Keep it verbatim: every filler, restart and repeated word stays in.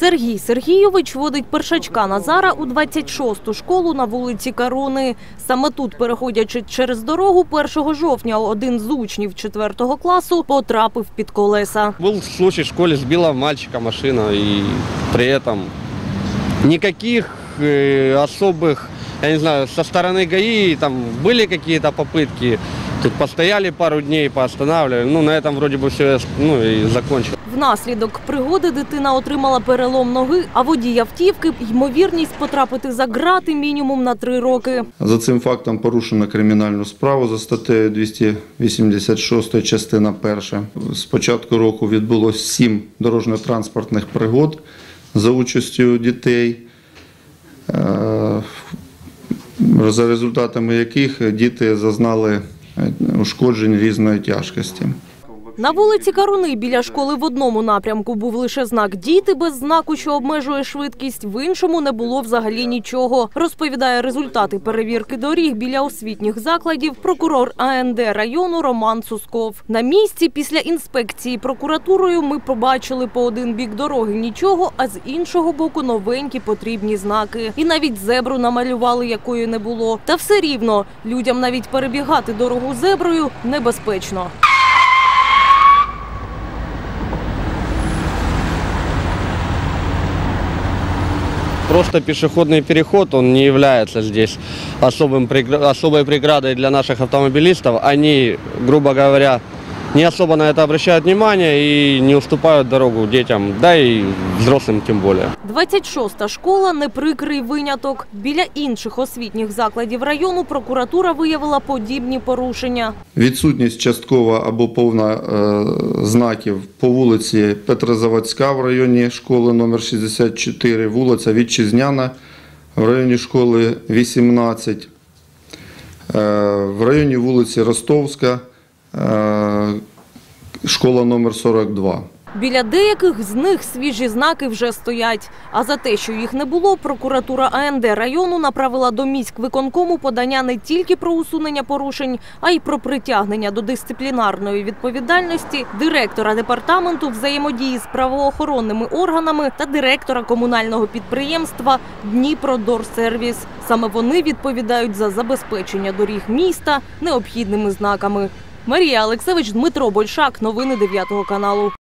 Сергій Сергійович водить першачка Назара у двадцять шосту школу на вулиці Каруни. Саме тут, переходячи через дорогу, першого жовтня один з учнів четвертого класу потрапив під колеса. Був случай, в школі збила мальчика машина, і при цьому ніяких особих, я не знаю, со стороны ГАИ там были какие-то попытки. Тут постояли пару дней, поостанавливали. Ну, на этом вроде бы все, ну, и закончилось. Внаслідок пригоди дитина отримала перелом ноги, а водій автівки – ймовірність потрапити за ґрати мінімум на три роки. За цим фактом порушено кримінальну справу за статтею двісті вісімдесят шість, частина перша. З початку року відбулося сім дорожньо-транспортних пригод за участю дітей, за результатами яких діти зазнали ушкоджень різної тяжкості. На вулиці Каруни біля школи в одному напрямку був лише знак «Діти» без знаку, що обмежує швидкість, в іншому не було взагалі нічого. Розповідає результати перевірки доріг біля освітніх закладів прокурор А Ен Де району Роман Сусков. На місці після інспекції прокуратурою ми побачили по один бік дороги нічого, а з іншого боку новенькі потрібні знаки. І навіть зебру намалювали, якої не було. Та все рівно, людям навіть перебігати дорогу зеброю небезпечно. Просто пешеходный переход, он не является здесь особым, особой преградой для наших автомобилистов. Они, грубо говоря, не особо на это обращают внимание и не уступают дорогу детям, да и взрослым тем более. двадцять шоста школа – неприкрий виняток. Біля інших освітніх закладів району прокуратура виявила подібні порушення. Відсутність часткова або повна е, знаків по вулиці Петрозаводська в районі школи номер шістдесят чотири, вулиця Вітчизняна в районі школи вісімнадцять, е, в районі вулиці Ростовська, школа номер сорок два. Біля деяких з них свіжі знаки вже стоять. А за те, що їх не було, прокуратура А Ен Де району направила до міськвиконкому подання не тільки про усунення порушень, а й про притягнення до дисциплінарної відповідальності директора департаменту взаємодії з правоохоронними органами та директора комунального підприємства «Дніпродорсервіс». Саме вони відповідають за забезпечення доріг міста необхідними знаками. Марія Алексевич, Дмитро Большак. Новини дев'ятого каналу.